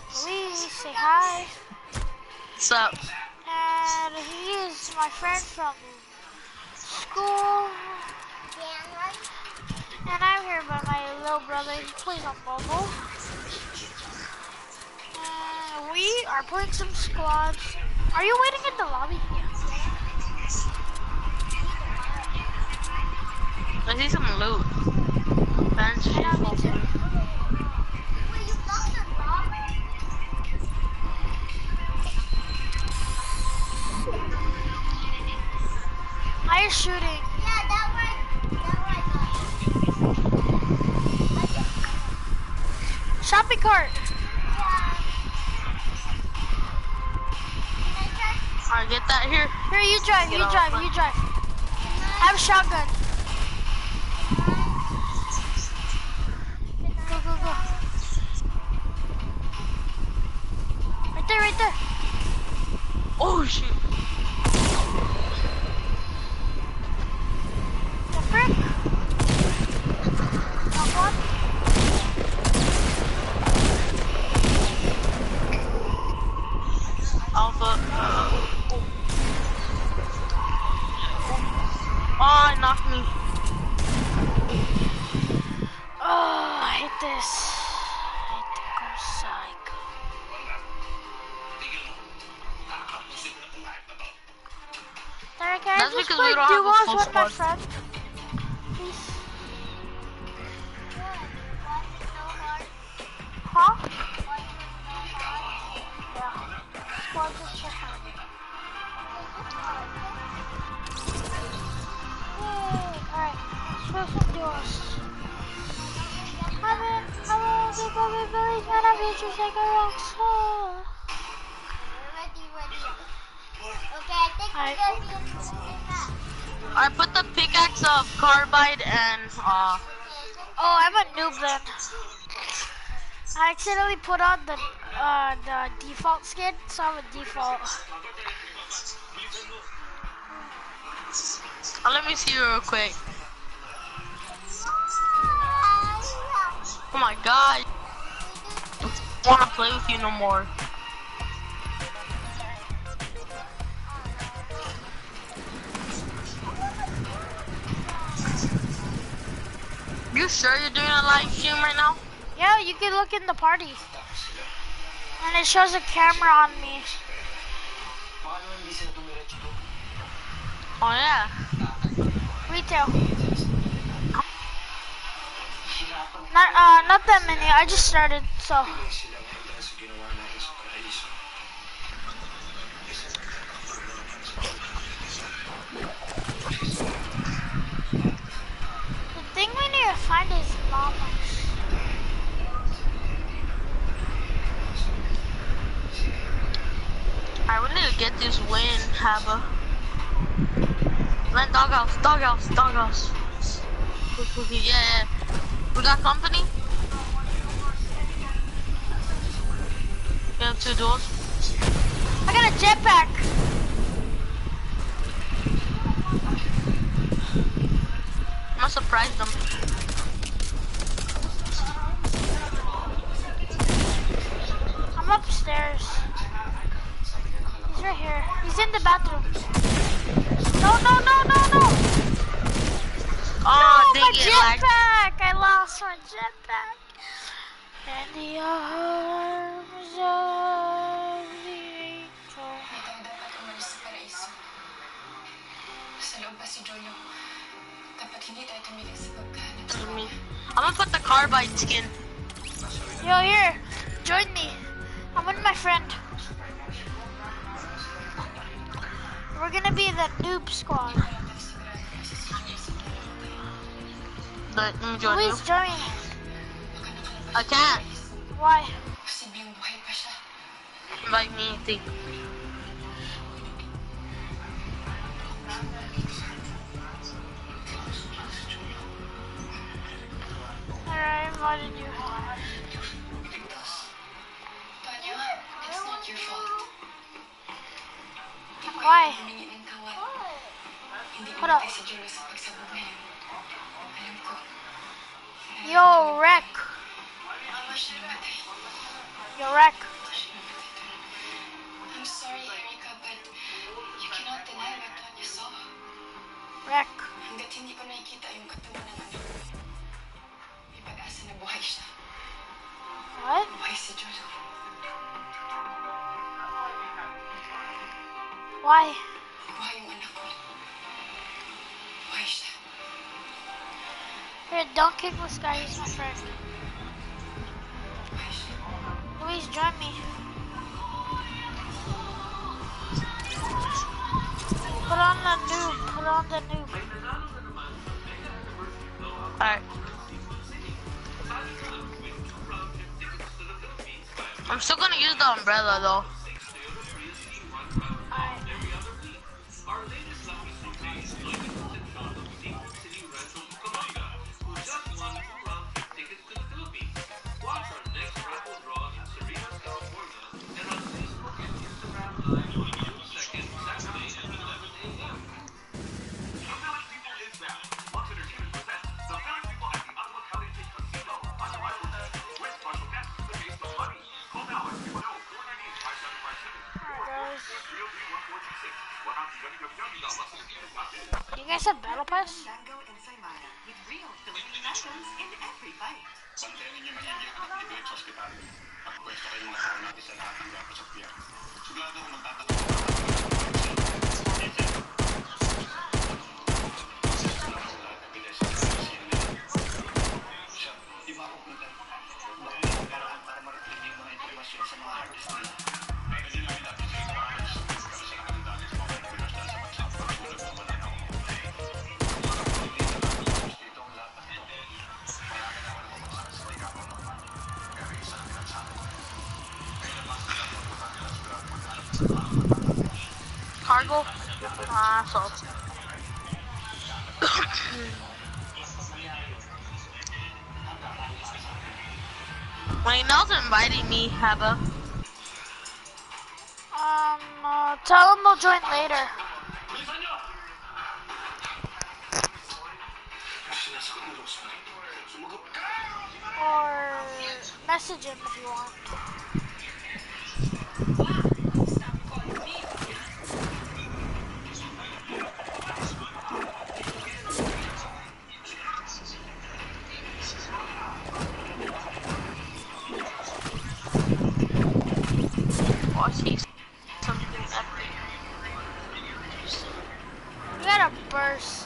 Luis, say hi. What's up? And he is my friend from school. And I'm here by my little brother. He plays on mobile. And we are playing some squads. Are you waiting in the lobby? Yeah. I see some loot. Bench. I know, me too. Why are you shooting? Yeah, that one. Shopping cart. Alright, get that here. Here, you drive, Get you off drive, my- you drive. I have a shotgun. Go, go, go. Right there, right there. Oh shoot. The frick? Knock one. Alpha. Oh, it knocked me. Oh, I hate this. I hate the Corsica. Derek, can I That's just because play we don't have a duos full with my squad. friend? Please. Huh? Yeah. Squad just check out. Yay! Alright, let's play some duos. Hello, people, village, man, I'm just like a rock star. Ready. Okay, I think we're gonna be in I put the pickaxe of carbide and Oh, I'm a noob then. I accidentally put on the default skin, so I'm a default. let me see you real quick. Oh my god. I don't wanna play with you no more. You sure you're doing a live stream right now? Yeah, you can look in the party. And it shows a camera on me. Oh yeah. Retail. Not that many. I just started, so. The thing we need to find is llamas. I need to get this win, Haba. Land doghouse. Yeah. We got company? We have 2 duels. I got a jetpack. I'm gonna surprise them. I'm upstairs. He's right here. He's in the bathroom. No. Oh, No, dang my it, lag. jetpack! I lost my jetpack. In the arms of the angel. Dapat umalis sa paraiso. Sa loob pa si Joyo. Dapat hindi tayo tumigil sa pagkahanap sa kanya. I'm gonna put the carbide skin. Yo, here. Join me. I'm with my friend. We're gonna be the noob squad. Let me join you. Please join. I can't. Why? Posibleng buhay pa siya. Invite me, think. Alright, I invited you. Tonyo, it's not your fault. Why? Humingi ng tawad. Hindi Hold up. namatay si Joyo sa pagsabog ngayon. Alam ko. Yo, Wreck. Hindi siya namatay. Yo, Wreck. hindi ko nakikita yung katawan ng anak ko. May pag-asa na buhay siya. What? Buhay si Jojo. Why? Buhay yung anak ko. Buhay siya. Here, don't kick this guy. He's my friend. Buhay siya. Luis, join me. Put on the noob. Put on the noob. Alright. I'm still gonna use the umbrella though. Alright. You guys have battle pass? Mango ensaymada with real Philippine lessons in every bite. Bantayan ninyo maigi ang anak ni Greg sa ospital. Pagpwesto kayong nakaw natin sa lahat ng dapat sa piyak. Sigurado kung magtatatapos siya, di ba ako punta? Bakit ang paraan para marinig yung mga informasyon sa mga hard disk nila? Pwede namin natin sa ibaras. Pero sa lahat ng dami sa mga Pilipinas dahil sa bansa, pagsulag ng wala na akong dito ang lahat ng ito. Marami na wala akong magsasabay ka ako naman. Pero isa ang pinagsabi ko. Kaya naman sila magpunta nila sigurado maghanap sa mga Cargo? Ah, so. Reynald's inviting me, Haba. Tell him we'll join later. Or message him if you want. Oh, I see something epic. You gotta burst.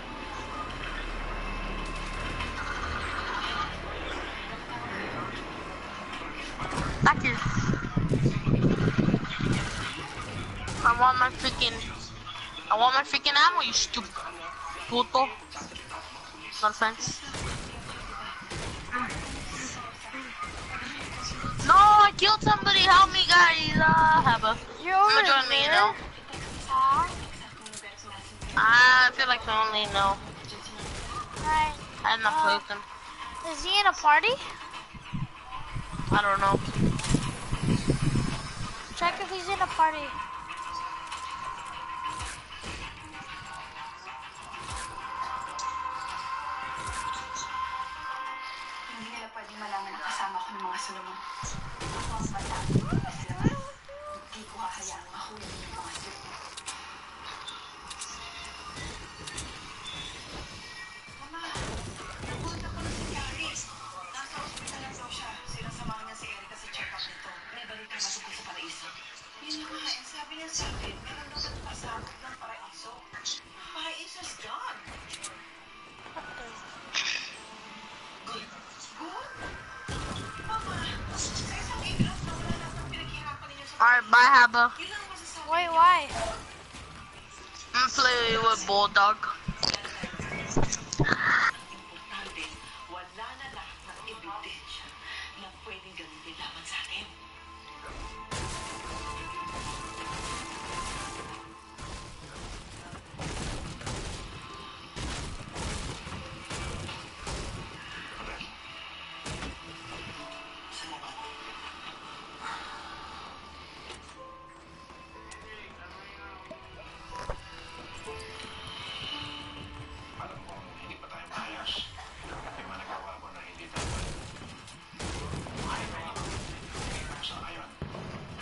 Back here. I want my freaking ammo, you stupid puto. No offense. No, I killed somebody. Help me, guys. Haba. You're over I'm gonna join me, you know. I feel like I only know. Alright. I did not play with them. Is he in a party? I don't know. Check if he's in a party. Hindi nila pwedeng malaman na kasama ko ng mga Solomon. Ako ang bata. Hindi ko hahayaang mahuli ng mga sirte. Mama, napunta ko na si Gary. Nasa ospital lang daw siya. Sinasamahan niya si Erica sa check-up nito. May balita ba tungkol sa paraiso? Yun na nga, sabi niya sa akin, meron daw nagpasabot ng paraiso. Paraiso's gone. Good. Mama, sa isang iglap na wala lahat ng pinaghirapan ninyo sa Alright, bye, Haba. yun ang masasabi. Wait, why? I'm gonna play with Bulldog. Importante, wala na lahat ng ebidensya na pwedeng gamitin laban sa atin. alam kong hindi pa tayo maayos. May mga nagawa ko na hindi dapat. Ayaw ko nga. Hindi ko sa ayon.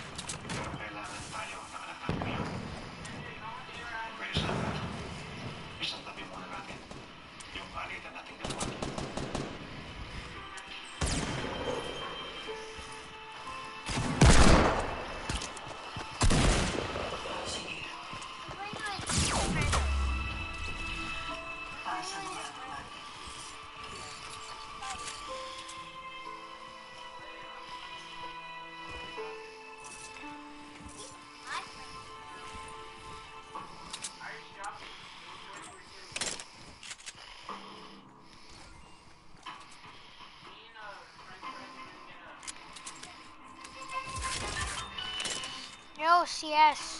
CS.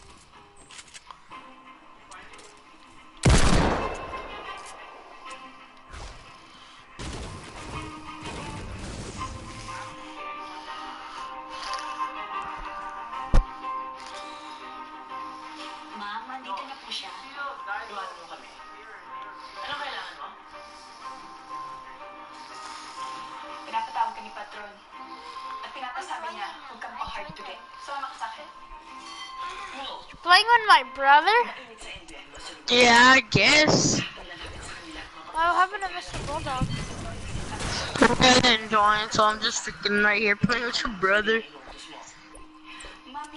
Ma'am, nandito na po siya. Iwanan mo kami. Ano kailangan mo? Pinapatawag ka ni Patron. At pinapasabi niya, huwag kang pa-hard to get. Sumama ka sa akin. No. Playing with my brother? Mainit sa NBN mo. Sunod Yeah, I guess. lalapit sa kanila. What happened to Mr. Bulldog? I didn't join, so I'm just freaking right here playing with your brother. Mami.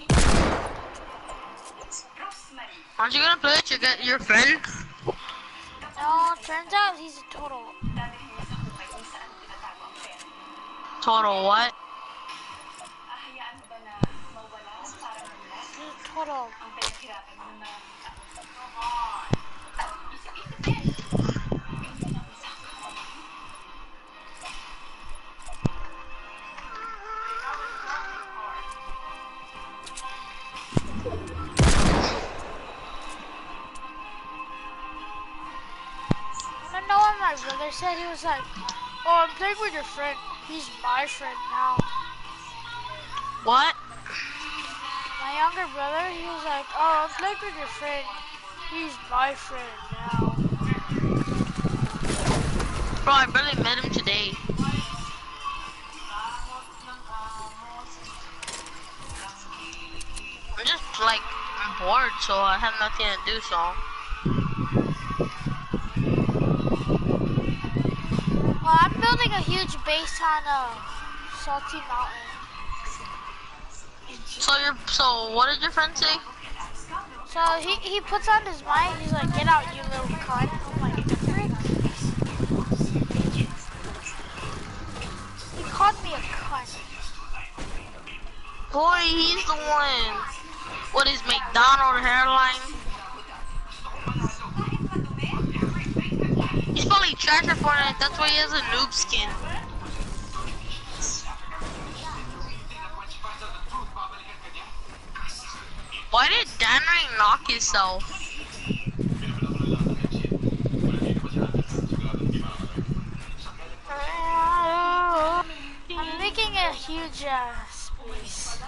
Rosemary. Aren't you gonna play with your friend? No, turns out he's a total. Dadalhin niya sa hukay kung saan tinatago ang pera. Total what? Ahayaan mo ba na mawala para manila He's a total. ang pinaghirapan mo ng maraming tao? Isip-isip din. Hindi na isa. I don't know what my brother said. He was like, "Oh, I'm playing with your friend. He's my friend now." What? My younger brother, he was like, "Oh, I'm playing with your friend. He's my friend now." Bro, I barely met him today. I'm just like, I'm bored, so I have nothing to do, so. Well, I'm building a huge base on Salty Mountain. So what did your friend say? So he puts on his mic. He's like, "Get out, you little cunt." I'm like, "Frick." He called me a cunt. Boy, he's the one. What is McDonald hairline? He's probably trash at Fortnite. That's why he has a noob skin. Why did Danray knock himself? I'm making a huge space.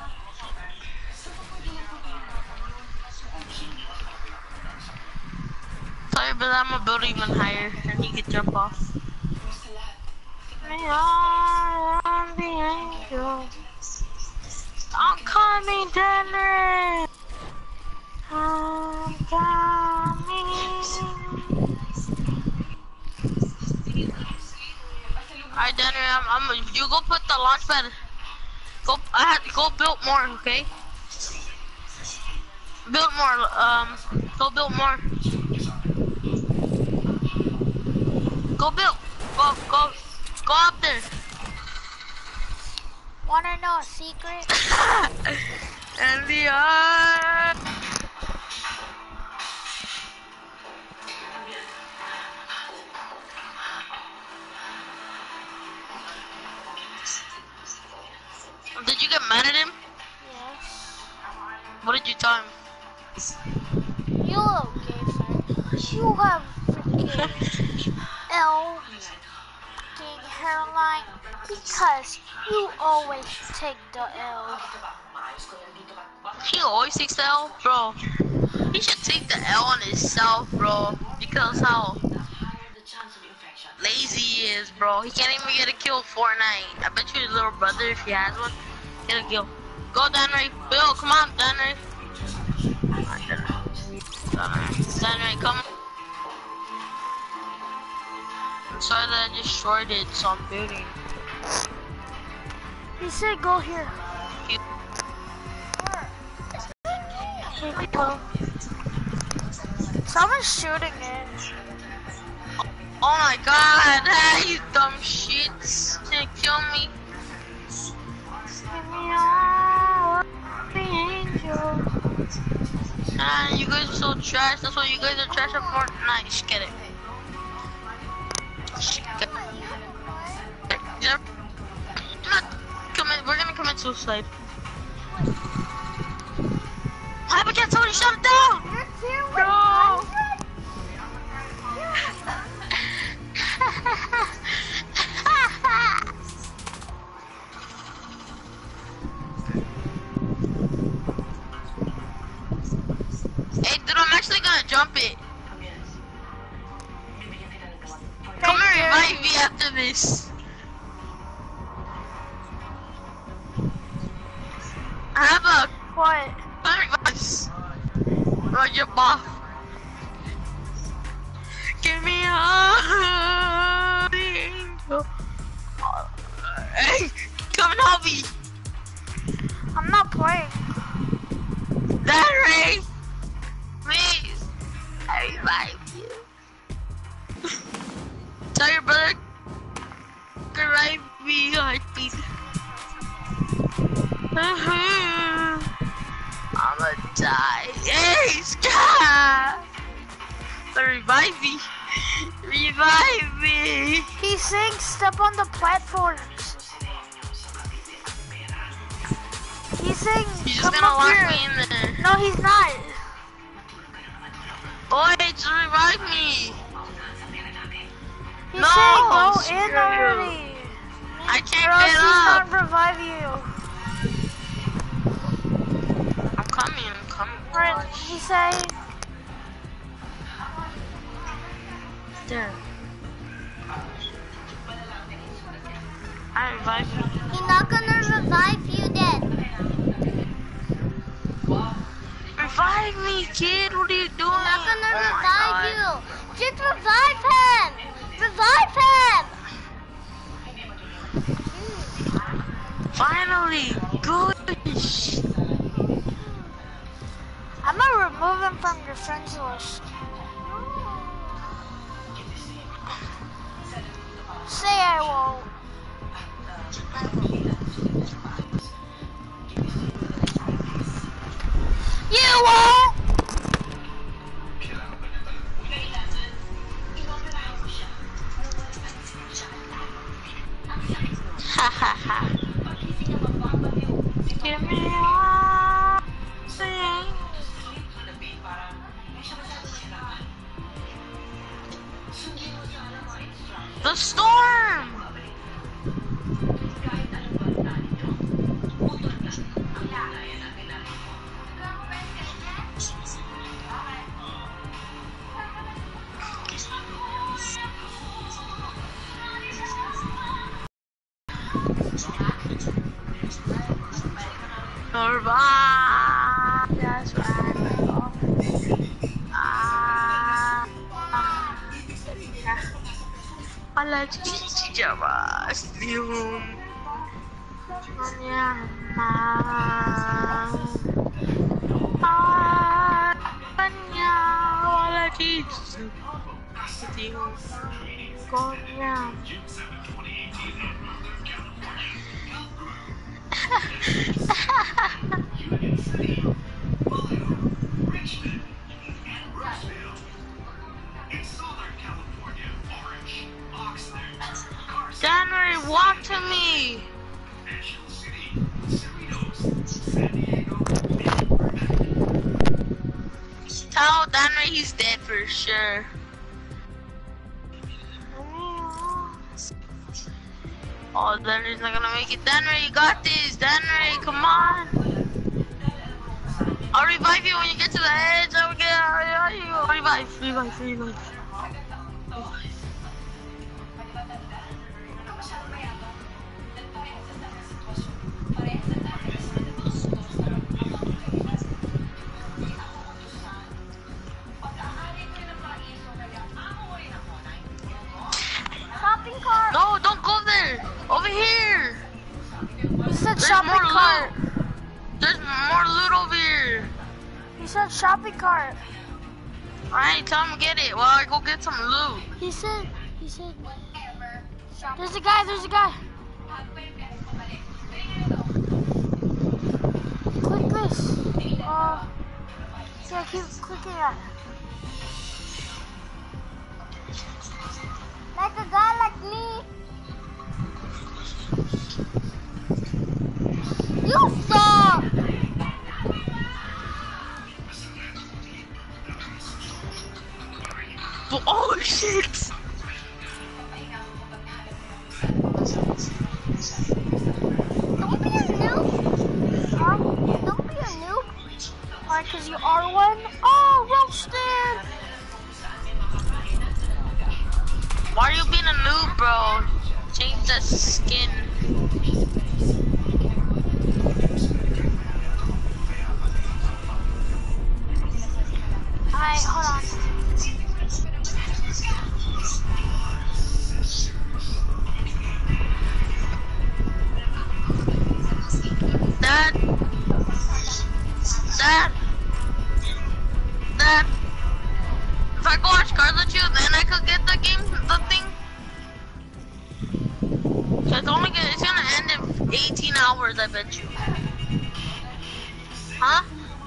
Sorry, but I'm gonna build even higher and he could jump off. Sa lahat. We are the angels. I'm coming, Danray. I'm coming. Alright, Danray, you go put the launch pad. Go build more, okay? Build more, go build more. Go build, go up there. Wanna know a secret? And the Did you get mad at him? Yes. What did you tell him? You little gay friend. You have freaking L fucking hairline because you always take the L. He always takes the L, bro. He should take the L on himself, bro. Because how lazy he is, bro. He can't even get a kill Fortnite. I bet you his little brother, if he has one, get a kill. Go, Danray. Bill, come on, Danray. Danray, come. I'm sorry that I destroyed it, so I'm building. He said go here. Here we go. Someone's shooting it. Oh my god, hey, you dumb shits. Gonna kill me. Nah, you guys are so trash. That's why you guys are trash at Fortnite. Just get it. We're gonna commit suicide. he shut it down! You're here with No. 100? Hey, dude, I'm actually gonna jump it. Come Thank here, you. revive me after this. I have a What? revives. Run your buff. Give me a hey, come and help me. I'm not playing. That Ray, please, I revive you. Tell your brother to revive me, heartbeat. I'ma die. Hey, Scott! Revive me. Revive me. He sings step on the platforms. He sings He's just come gonna up lock here. me in there. No, he's not. Boy, just revive me. He's No, saying go screw in you. already. I Or can't else get he's up. not revive you. I'm coming. Right, he's saying. There. I revive you. He's not gonna revive you then. Revive me, kid. What are you doing? He's not gonna Oh my revive God. you. Just revive him. Revive him. Finally, good. I'm gonna remove him from your friends list. Say I won't. You won't! Ha ha ha. Give me one thing. The storm! Nirvana, that's right. Ala cici Jawa senyum. Hanya wala cici senyum. Konyam. January, walk to me. Tell January he's dead for sure. Oh, January's not gonna make it. January, you got this. January, come on. I'll revive you when you get to the edge. I'll revive. Shopping cart. No, don't go there. Over here. He said There's shopping more cart. loot. There's more loot over here. He said shopping cart. Alright, tell him to get it while I go get some loot. He said, there's a guy. Click this. Yeah, keep clicking that. Like a guy like me. You stop. Cause you are one? Oh, roasted! Why are you being a noob, bro? Change the skin. Alright, hold on. Dad. If I go watch cards with you, then I could get the thing. So it's gonna end in 18 hours, I bet you. Huh?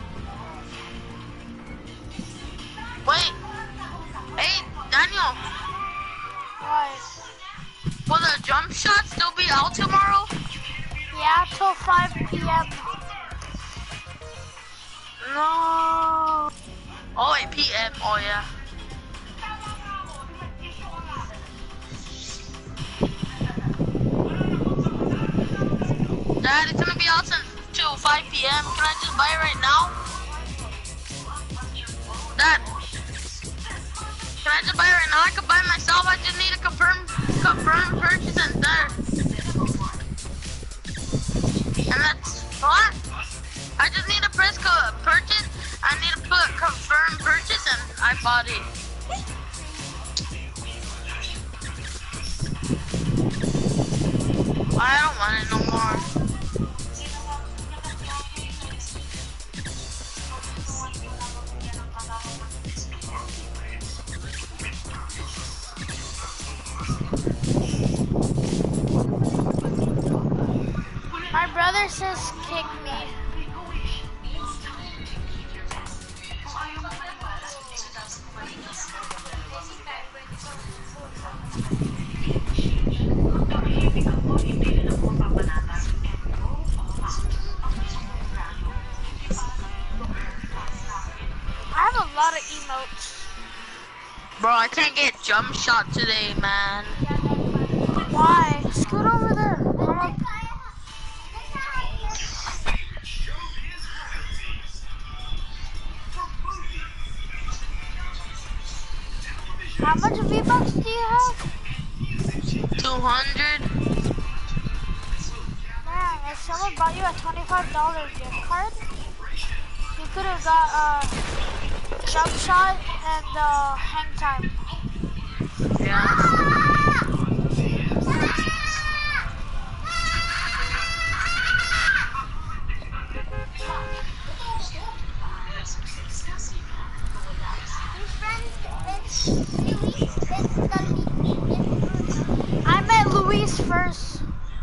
Wait. Hey, Daniel. What? Will the jump shot still be out tomorrow? Yeah, till 5 p.m. No. Oh, 8 p.m. Oh, yeah. Dad, it's gonna be out till 5 p.m. Can I just buy it right now? Dad, can I just buy it right now? I can buy it myself. I just need to confirm purchase and there. And that's what? I just need to press purchase. I need to put confirm purchase and I bought it. I don't want it no more. My brother says kick me. I have a lot of emotes. Bro, I can't get jump shot today, man. Why? Scoot over there. How much V-Bucks do you have? 200. Man, if someone bought you a $25 gift card, you could have got jump shot and hang time. Yeah. I met Luis first.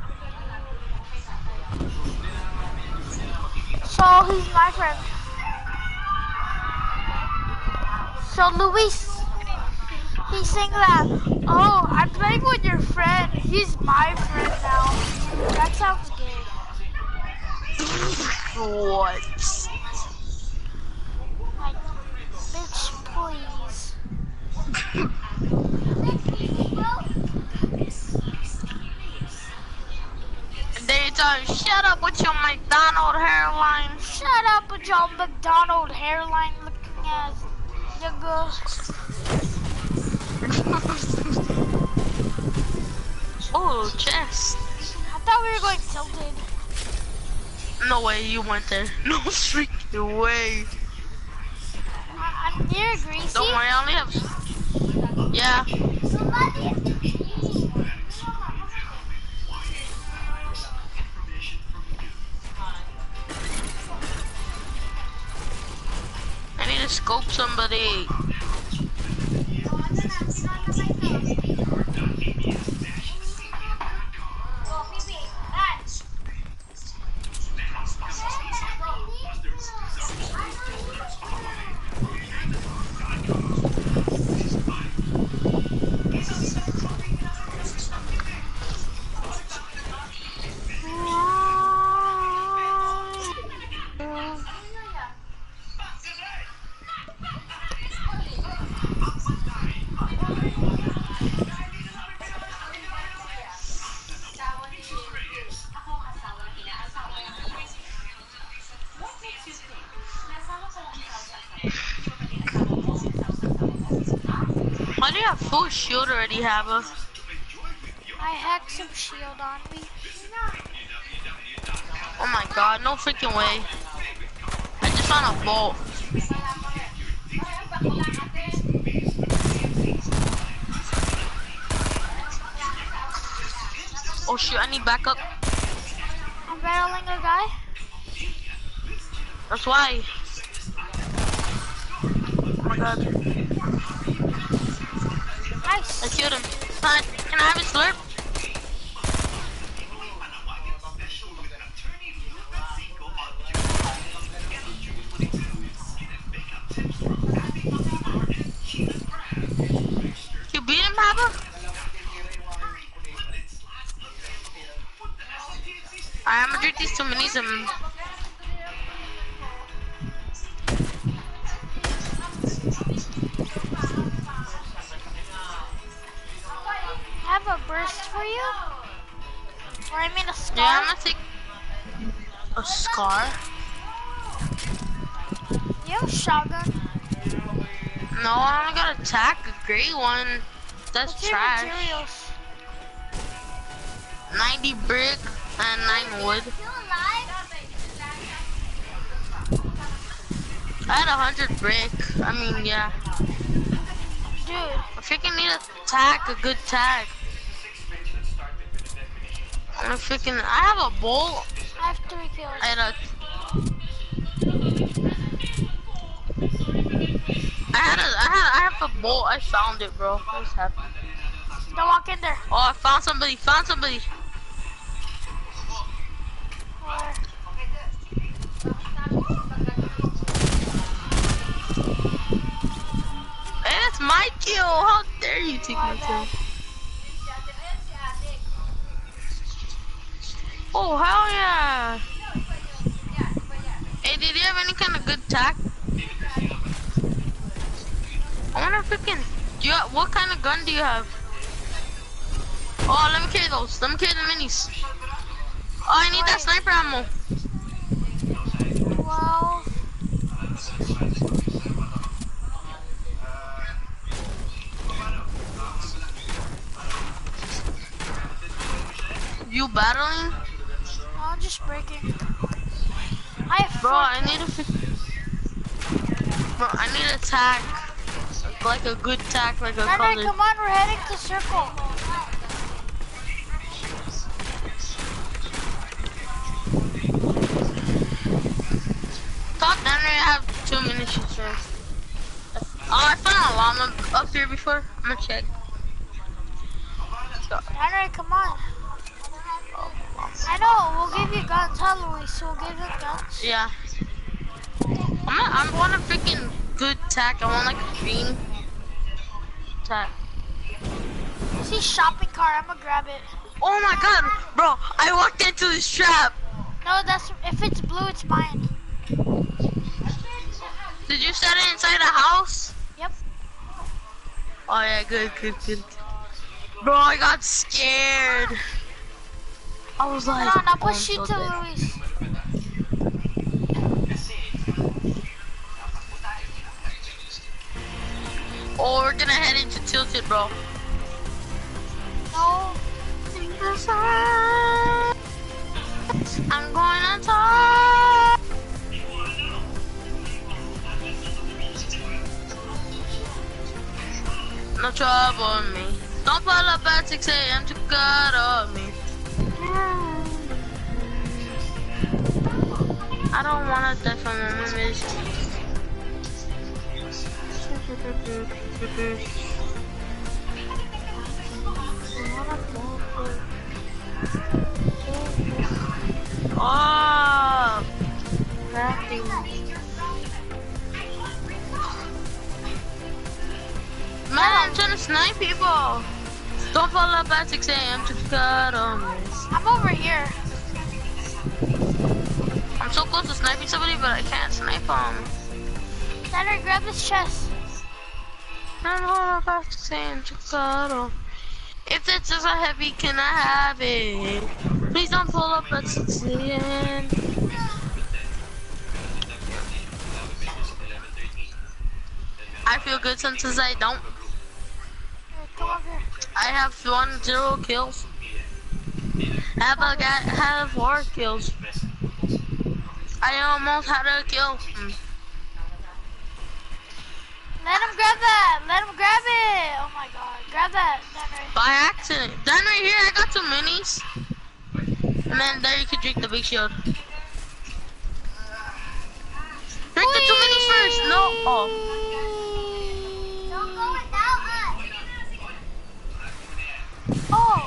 So he's my friend. So Luis, he sang that, oh, I'm playing with your friend. He's my friend now. That sounds gay. What? Like, bitch, please. Daytime, shut up with your McDonald hairline. Shut up with your McDonald hairline looking ass nigga. Oh, chest. I thought we were going tilted. No way you went there. No freaking way. I'm near Greasy. Don't worry, I only have... Yeah. I need to scope somebody. have full shield already, Hava. I hacked some shield on me. Oh my god, no freaking way. I just found a bolt. Oh shoot, I need backup. I'm battling a guy. That's why. Oh my god. Nice. I killed him. Can I have his slurp? You beat him, Papa? I'm gonna drink these 2 minis and I have a burst for you. Or I mean a scar. yeah, I'm gonna take a scar. You have a shotgun. No, I only got attack, a gray one. That's What's your trash. materials? 90 brick and 9 wood. I had 100 brick. I mean, yeah. Dude, I freaking need a tack, a good tack. I'm freaking. I have a bolt. I have 3 kills. I had a. I have a bolt. I found it, bro. What's happening? Don't walk in there. Oh, I found somebody. Found somebody. Where? Hey, that's my kill. How dare you take my kill? Oh, hell yeah. Hey, did you have any kind of good tack? I wonder if we can. What kind of gun do you have? Oh, let me carry those. Let me carry the minis. Oh, I need that sniper ammo. Well, You battling? no, I'm just breaking. I have Bro, 4 I need a. Bro, I need a tack. Like a good tack, like a Henry, color. come on, we're heading to circle. Talk down there, I have 2 munitions first. Oh, I found a llama up here before. I'm gonna check. Henry, come on. I know, we'll give you guns, huh, Luis? We'll give you guns. Yeah. I want a freaking good tack. I want like a green tack. See shopping cart, I'm gonna grab it. Oh my god, bro! I walked into this trap. No, that's if it's blue, it's mine. Did you set it inside the house? Yep. Oh yeah, good. Bro, I got scared. I was like, Hold on, I'll oh, I'm push you so to dead. Luis. Oh, we're gonna head into Tilted, bro. No. I'm going on top. No trouble on me. Don't pull up at 6 a.m. to cut on me. I don't wanna die from my mission. Oh, nothing. Man, I'm trying to snipe people. Don't fall up at 6 a.m. to cut on me. I'm over here. I'm so close to sniping somebody, but I can't snipe them. Henry, grab this chest. I don't know if I have to say to cut on. If it's just a heavy, can I have it? Please don't pull up at 6 a.m. I feel good sometimes I don't. I have 0 kills. Have 4 kills. I almost had a kill. Let him grab that. Let him grab it. Oh my god. Grab that, Denry. By accident. Then right here, I got 2 minis. And then there you could drink the big shield. Drink the 2 minis first. No. Oh. Don't go without us. Oh.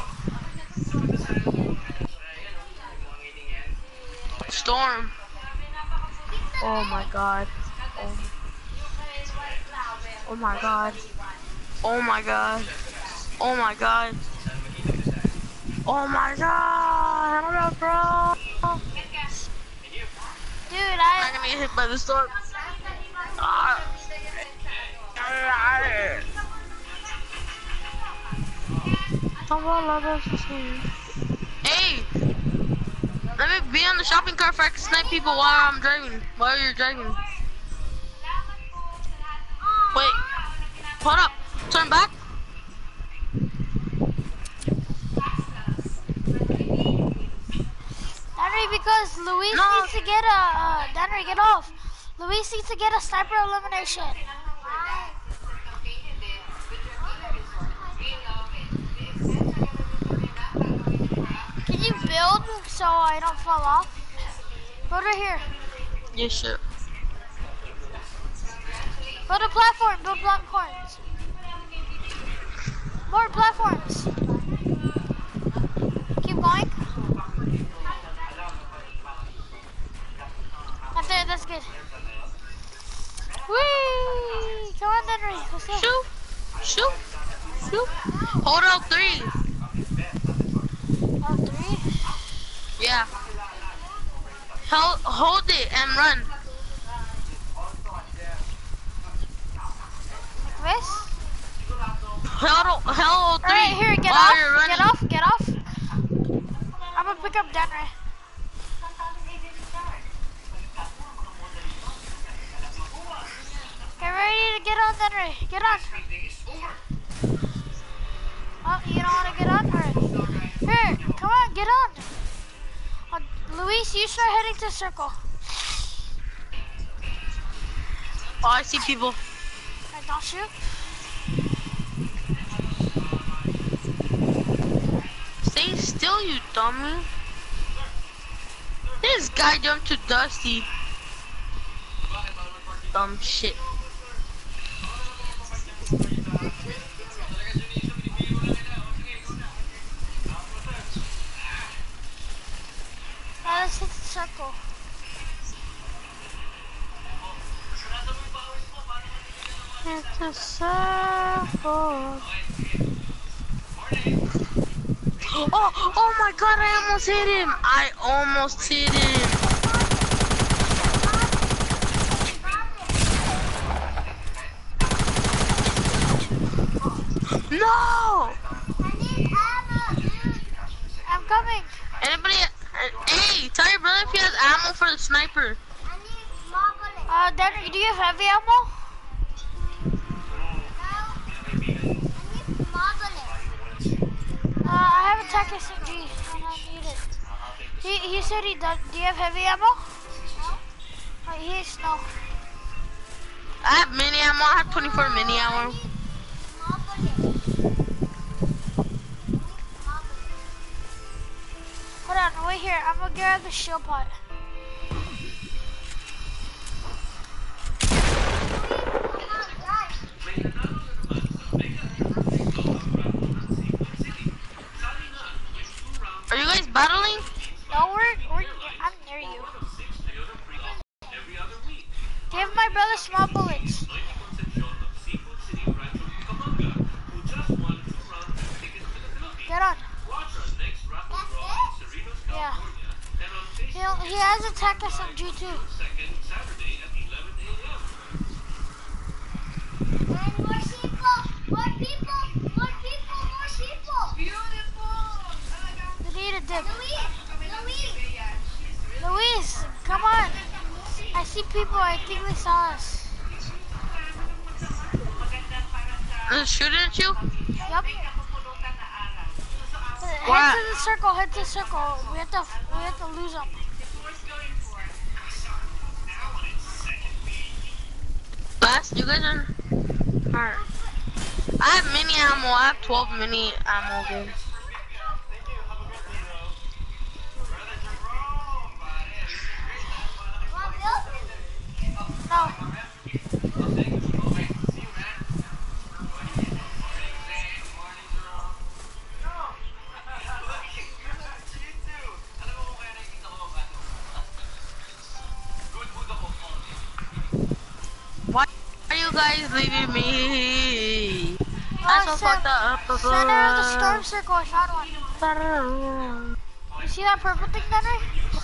Storm. Oh my god. Oh my god. Oh my god. Oh my god. Oh my god. Hold up, bro. Dude, I'm gonna get hit by the storm. Ah. Hey! Let me be on the shopping cart so I can snipe people while I'm driving. While you're driving. Wait. Hold up. Turn back. Denry, because Luis needs to get a, Denry, get off. Luis needs to get a sniper elimination. Can you build so I don't fall off? Go right here. Yes, sir. Build a platform, build platforms. More platforms. Keep going. Up there, that's good. Whee! Come on, Denry. Let's go. Shoot. Shoot. Shoot. Hold up 3. Oh, 3? Yeah. Hold it and run. Like this? Hold 3. Alright, here, get while off. you're running. Get off, get off. I'm gonna pick up Denry. Get ready to get on, Denry. Get on. Oh, you don't want to get on? Alright. Here, come on, get on. Luis, you start heading to circle. Oh, I see people. Alright, don't shoot. Stay still, you dummy. This guy jumped to Dusty. Dumb shit. Let's hit the circle. Hit the circle. Oh my god, I almost hit him. I almost hit him. No! I need ammo, dude. I'm coming. Anybody? Hey, tell your brother if he has ammo for the sniper. I need small bullets. Denry, do you have heavy ammo? No. I need small bullets. I have a Tech SMG and I need it. He said he does. Do you have heavy ammo? No. Oh, he's no. I have mini ammo. I have 24 mini ammo. Small bullets. Hold on, wait here. I'm gonna grab the shield pot. Are you guys battling? No, I'm near you. Give my brother small bullets. Get on. Yeah. He has a Tech SMG too. And more people. More people. More people. More people. We need a dip. Luis. Luis, come on. I see people. I think they saw us. They're shooting at you? Yep. Head to the circle. Head to the circle. We have to lose them. Last, you guys are. Alright. I have mini ammo. I have 12 mini ammo, dude. No. Why are you guys leaving me? Oh, That's so fucked up. Center of the storm circle. I found one. You see that purple thing, Henry?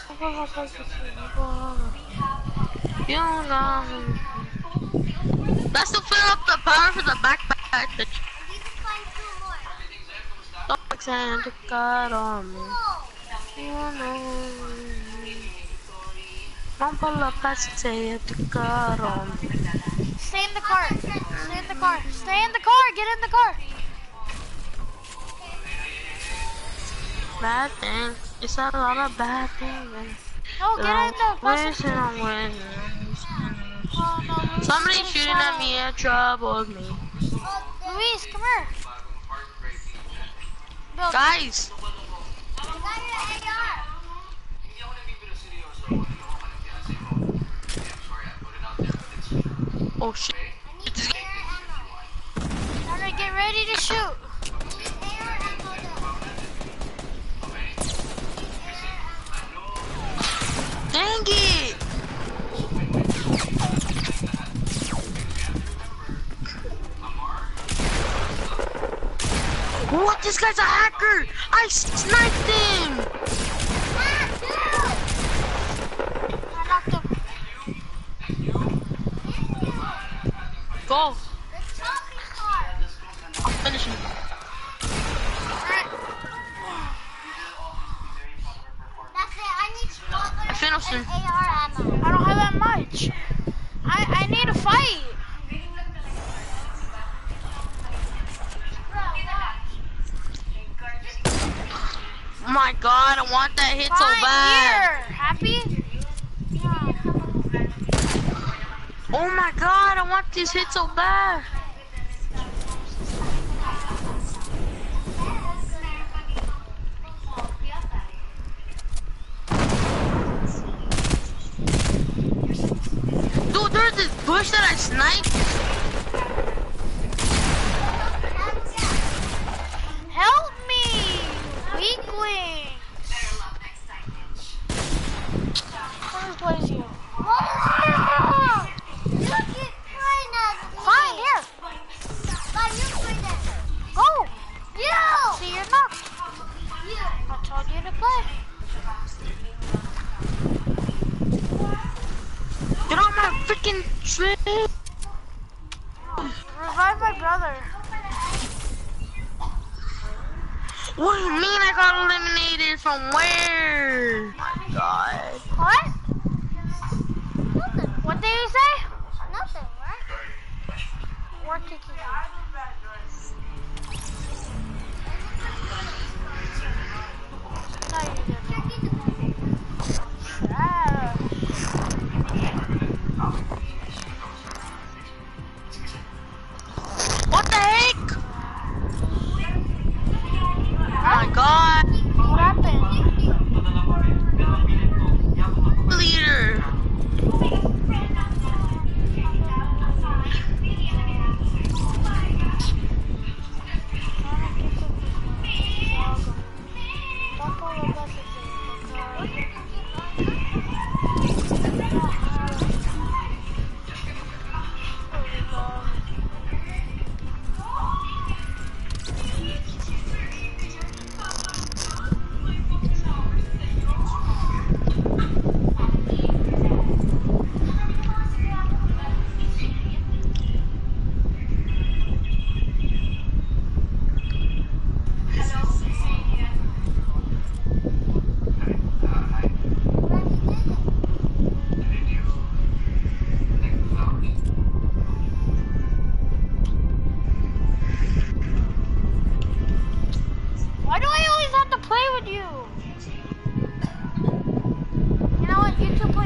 You know. That's to fill up the power for the backpack. You can find 2 more. Don't Santa got on me. You know. Don't pull up past Santa got on me. Stay in the car. Stay in the car. Stay in the car. Get in the car. Bad thing. It's a lot of bad things. No, get in the bus. Oh, no, Luis, Somebody get shooting inside. at me and troubled me. Luis, come here. Bill, Guys, You got your AR. oh shit. I need air ammo. Henry, get ready to shoot. I need air ammo though. Dang it! What? This guy's a hacker! I sniped him! I knocked him. Go! The shopping cart. I'll finish him. That's it. I need smuggler I finished him. and AR ammo. I don't have that much. I need to fight. Oh my god, I want that hit so Fine, bad. here. Happy? Oh my god, I want this hit so bad. Dude, there's this bush that I sniped. Help me, weakling. Where's Blaze you? Fine, here. Go. See, you're knocked. I told you to play. Get on my freaking trip. Revive my brother. What do you mean I got eliminated from where? Oh my god. What? What did you say? Nothing, right? We're kicking you. No, you didn't. Ah. What the heck? Oh my god. What happened?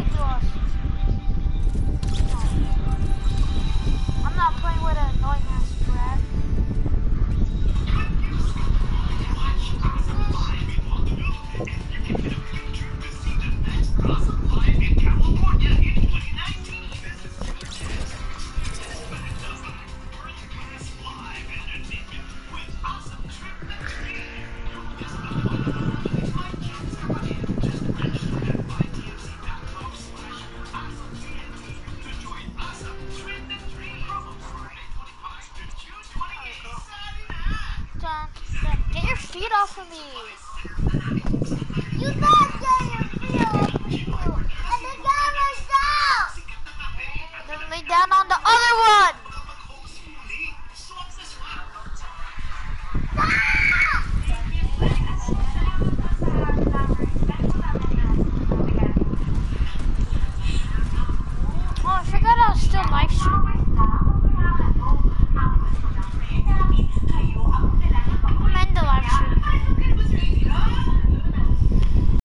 with Josh. I'm not playing with an annoying ass brat. Get your feet off of me.